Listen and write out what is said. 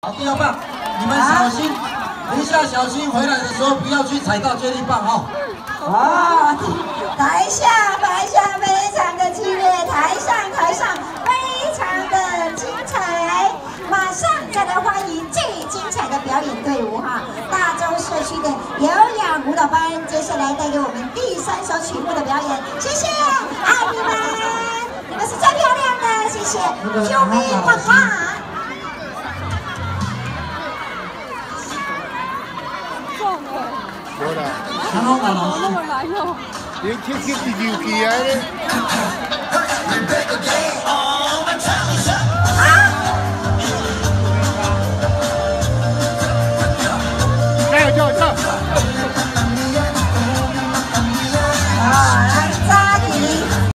好，第二棒，你们小心，等一下小心回来的时候不要去踩到接力棒哈。 哦，台下非常的激烈，台上非常的精彩。马上再来欢迎最精彩的表演队伍哈，大洲社区的优雅舞蹈班，接下来带给我们第3首曲目的表演，谢谢，爱你们，你们是最漂亮的，谢谢，救命妈妈。 冇啦， 看好我老师。 你跳跳跳跳嘅咧。